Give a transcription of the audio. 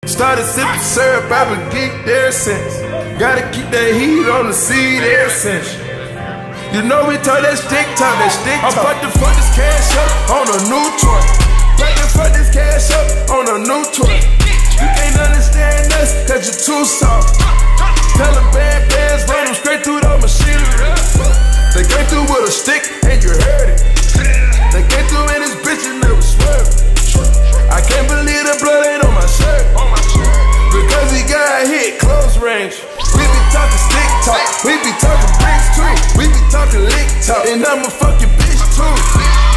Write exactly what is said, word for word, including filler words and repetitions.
Started sipping syrup, I've been geeked ever since. Gotta keep that heat on the seed ever since. You know we talk that stick talk, that stick talk. I'm about to fuck this cash up on a new toy. About to fuck this cash up on a new toy. You can't understand us, cause you're too soft. Tell them bad bands, run them straight through the machinery. They came through with a stick and you heard it. They came through in this bitch and they was swerving. I can't believe the blood ain't on my shirt. Because he got hit close range. We be talking stick talk, we be talking bricks too. We be talking lick talk, and I'ma fuck your bitch too.